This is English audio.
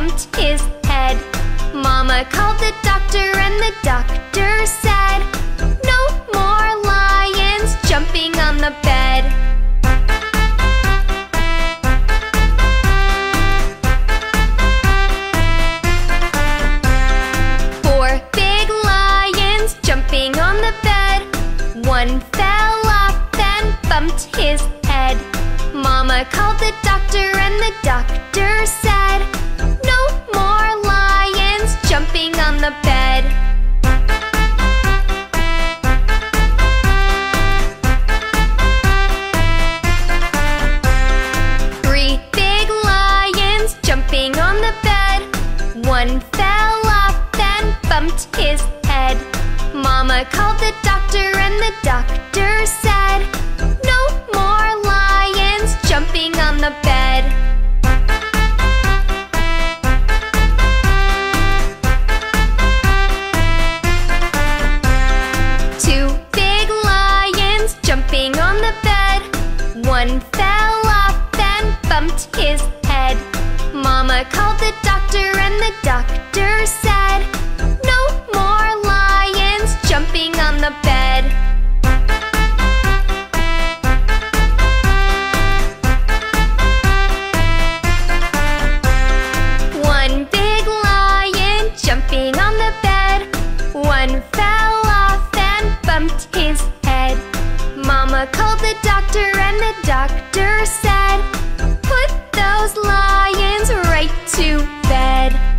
bumped his head. Mama called the doctor and the doctor said, "No more lions jumping on the bed." Four big lions jumping on the bed. One fell off and bumped his head. Mama called the doctor and the doctor said, "No more lions jumping on the bed." Three big lions jumping on the bed. One fell off and bumped his head. Mama called the doctor and the doctor said, "No more lions jumping on the bed." Two big lions jumping on the bed. One fell off and bumped his head. Mama called the doctor and the doctor said, "No more lions jumping on the bed." One big lion jumping on the bed. One fell off and bumped his head. Mama called the doctor and the doctor said, "Put those lions right to bed."